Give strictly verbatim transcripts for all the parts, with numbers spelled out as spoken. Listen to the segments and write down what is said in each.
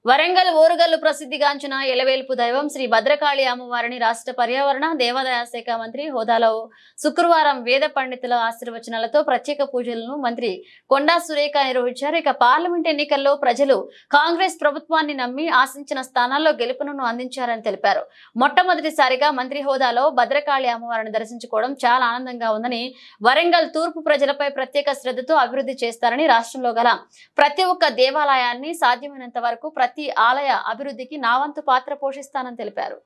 వరంగల్ ఓరుగల్లు ప్రసిద్ధిగాంచిన ఎలవేల్పు దైవం శ్రీ భద్రకాళి అమ్మవారిని రాష్ట్ర పర్యావరణ దేవాదాయ శాఖ మంత్రి హోదాలో శుక్రవారం వేద పండితుల ఆశీర్వచనాలతో ప్రత్యేక పూజలను మంత్రి కొండా సురేఖ నిర్వహించారు. ఇక పార్లమెంట్ ఎన్నికల్లో ప్రజలు కాంగ్రెస్ ప్రభుత్వాన్ని నమ్మి ఆశించిన స్థానాల్లో గెలుపును అందించారని తెలిపారు. మొట్టమొదటిసారిగా మంత్రి హోదాలో భద్రకాళి అమ్మవారిని దర్శించుకోవడం చాలా ఆనందంగా ఉందని, వరంగల్ తూర్పు ప్రజలపై ప్రత్యేక శ్రద్ధతో అభివృద్ధి చేస్తారని, రాష్ట్రంలో గల ప్రతి ఒక్క దేవాలయాన్ని సాధ్యమైనంత వరకు ప్రతి ఆలయ అభివృద్ధికి నా వంతు పాత్ర పోషిస్తానని తెలిపారు.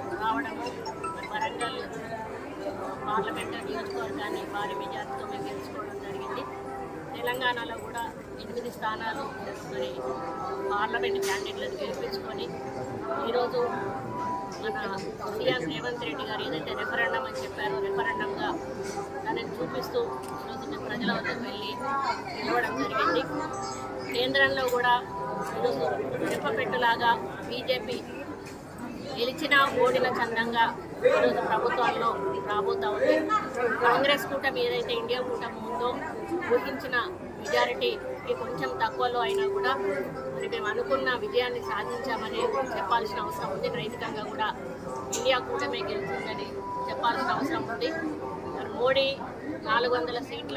తెలంగాణలో కూడా ఎనిమిది స్థానాలు మరి పార్లమెంట్ క్యాండిడేట్లను గెలిపించుకొని ఈరోజు మన సీఎం రేవంత్ రెడ్డి గారు ఏదైతే రెఫరెండం అని చెప్పారో రెఫరెండంగా దానిని చూపిస్తూ ఈరోజు మేము ప్రజల వద్దకు వెళ్ళి నిలవడం జరిగింది. కేంద్రంలో కూడా ఈరోజు రెప్పపెట్టులాగా బీజేపీ గెలిచిన ఓడిన చందంగా ఈరోజు ప్రభుత్వాల్లో రాబోతా ఉంది. కాంగ్రెస్ కూటమి ఏదైతే ఇండియా కూటమి ఉందో ఊహించిన మెజారిటీకి కొంచెం తక్కువలో అయినా కూడా మరి మేము అనుకున్న విజయాన్ని సాధించామని చెప్పాల్సిన అవసరం ఉంది. నైతికంగా కూడా ఇండియా కూటమి గెలిచిందని చెప్పాల్సిన అవసరం ఉంది. మోడీ నాలుగు వందల సీట్ల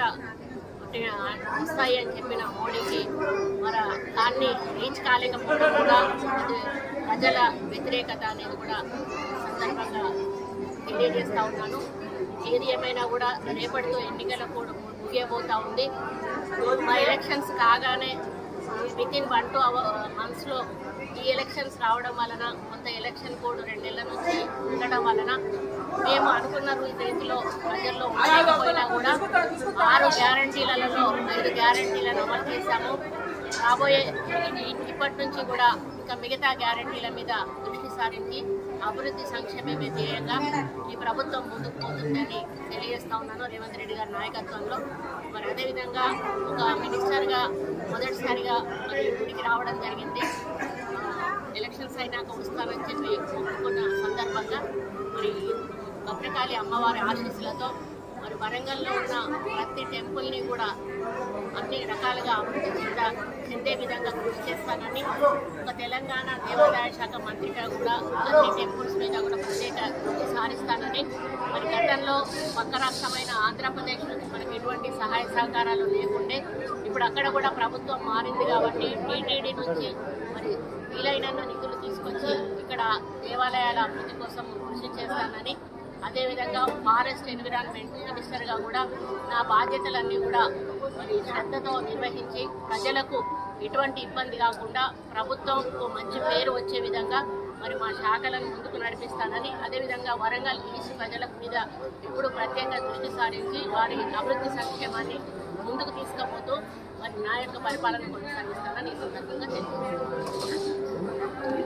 వస్తాయి అని చెప్పిన మోడీకి మరి దాన్ని రీచ్ కాలేకపోవడం కూడా ప్రజల వ్యతిరేకత అనేది కూడా సందర్భంగా తెలియజేస్తూ ఉన్నాను. ఏది ఏమైనా కూడా రేపటితో ఎన్నికల కూడా ముగియబోతూ ఉంది. మా ఎలక్షన్స్ కాగానే within one two our మంత్స్లో ఈ ఎలక్షన్స్ రావడం వలన కొంత ఎలక్షన్ కోడ్ రెండేళ్ల నుంచి ఉండడం వలన మేము అనుకున్న రీతిలో ప్రజల్లో ఉండకపోయినా కూడా ఆరు గ్యారంటీలలో ఐదు గ్యారంటీలను అమలు చేశాము. రాబోయే ఇప్పటి నుంచి కూడా ఇంకా మిగతా గ్యారంటీల మీద దృష్టి సారించి అభివృద్ధి సంక్షేమమే ధ్యేయంగా ఈ ప్రభుత్వం ముందుకు పోతుందని తెలియజేస్తా ఉన్నాను. రేవంత్ రెడ్డి గారి నాయకత్వంలో మరి అదేవిధంగా ఒక మినిస్టర్గా మొదటిసారిగా మరి ఇంటికి రావడం జరిగింది. ఎలక్షన్స్ అయినాక వస్తానని చెప్పి ఒప్పుకున్న సందర్భంగా మరి భద్రకాళి అమ్మవారి ఆశీస్సులతో మరి వరంగల్లో ఉన్న ప్రతి టెంపుల్ని కూడా అన్ని రకాలుగా అభివృద్ధి చెందా చెందే విధంగా కృషి చేస్తానని, ఒక తెలంగాణ దేవాదాయ శాఖ మంత్రిగా కూడా అన్ని టెంపుల్స్ మీద కూడా ప్రత్యేక దృష్టి సారిస్తానని, మరి గతంలో పక్క రాష్ట్రమైన ఆంధ్రప్రదేశ్ నుంచి మనకి ఎటువంటి సహాయ సహకారాలు లేకుండే ఇప్పుడు అక్కడ కూడా ప్రభుత్వం మారింది కాబట్టి టీటీడీ నుంచి మరి వీలైనంత నిధులు తీసుకొచ్చి ఇక్కడ దేవాలయాల అభివృద్ధి కోసం కృషి చేస్తానని, అదేవిధంగా ఫారెస్ట్ ఎన్విరాన్మెంట్ మినిస్టర్గా కూడా నా బాధ్యతలన్నీ కూడా మరి శ్రద్ధతో నిర్వహించి ప్రజలకు ఎటువంటి ఇబ్బంది కాకుండా ప్రభుత్వంకు మంచి పేరు వచ్చే విధంగా మరి మా శాఖలను ముందుకు నడిపిస్తానని, అదేవిధంగా వరంగల్ ఈస్ట్ ప్రజల మీద ఇప్పుడు ప్రత్యేక దృష్టి సారించి వారి అభివృద్ధి సంక్షేమాన్ని ముందుకు తీసుకుపోతూ మరి నా యొక్క పరిపాలన కొనసాగిస్తానని ఈ సందర్భంగా తెలియజేస్తున్నాను.